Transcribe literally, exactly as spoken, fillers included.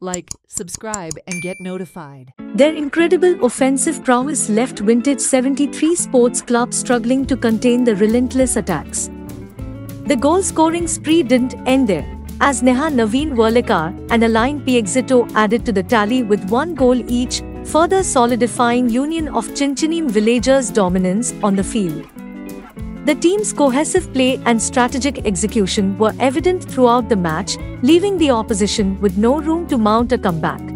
Like, subscribe and get notified. Their incredible offensive prowess left Vintage seventy-three Sports Club struggling to contain the relentless attacks. The goal-scoring spree didn't end there, as Neha Naveen Verlikar and Aline Piexito added to the tally with one goal each, further solidifying Union of Chinchinim Villagers' dominance on the field. The team's cohesive play and strategic execution were evident throughout the match, leaving the opposition with no room to mount a comeback.